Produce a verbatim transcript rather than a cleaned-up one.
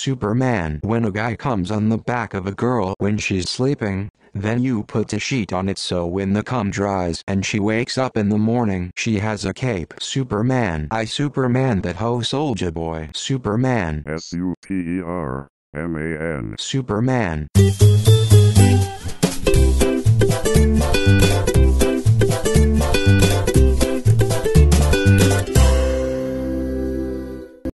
Superman. When a guy comes on the back of a girl when she's sleeping, then you put a sheet on it so when the cum dries and she wakes up in the morning she has a cape. Superman. I Superman that ho soldier boy. Superman. S U P E R M A N. Superman.